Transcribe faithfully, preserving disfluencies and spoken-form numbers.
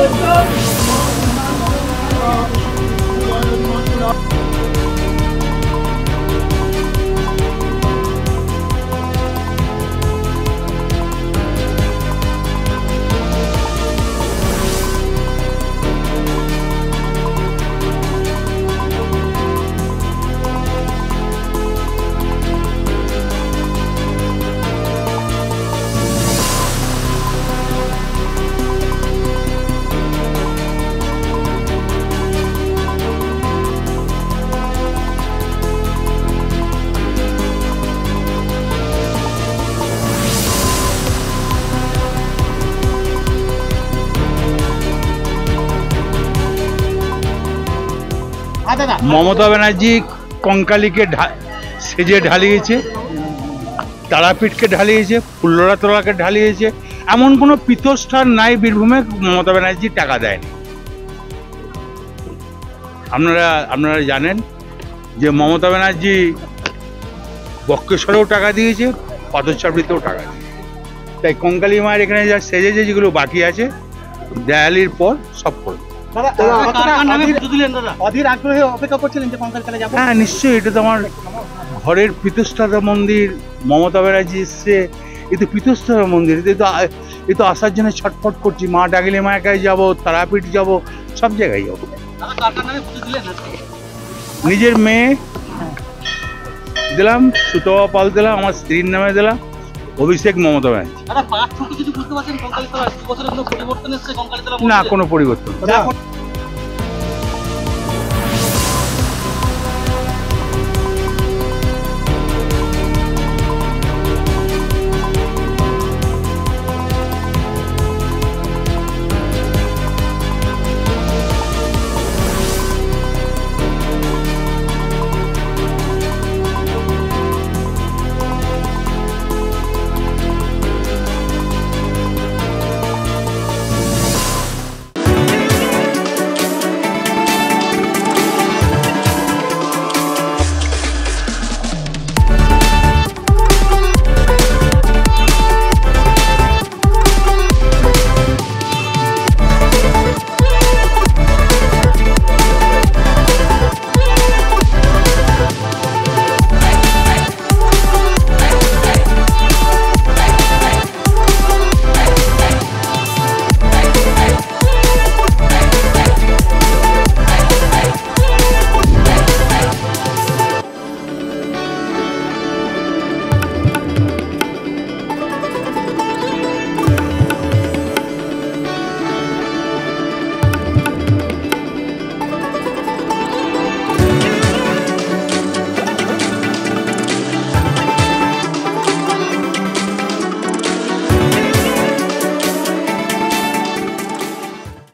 মমতা ব্যানার্জি কঙ্কালীকে সেজে ঢালিয়েছে, তারাপীঠকে ঢালিয়েছে, ফুল্লরাতলাকে ঢালিয়েছে। এমন কোনো পীঠস্থান নাই বীরভূমে মমতা ব্যানার্জি টাকা দেয়নি। আপনারা আপনারা জানেন যে মমতা ব্যানার্জি বক্রেশ্বরেও টাকা দিয়েছে, পাথরচাপড়িতেও টাকা দিয়েছে। তাই কঙ্কালী মায়ের এখানে যা সেজেছে, যেগুলো বাকি আছে দেয়ালির পর সব করবে। হ্যাঁ নিশ্চয়ই, এটা তো আমার ঘরের পীঠস্থাতা মন্দির। মমতা ব্যানার্জি এসছে, এ তো পীঠস্থাতা মন্দির। এ তো এ তো আসার জন্য ছটফট করছি। মা ডাকলে মায়ের কাছে যাবো, তারাপীঠ যাবো, সব জায়গায় যাবো। নিজের মেয়ে দিলাম, সুতবা পাল দিলাম, আমার স্ত্রীর নামে দিলাম, অভিষেক মমতা ব্যানার্জি। না, কোনো পরিবর্তন।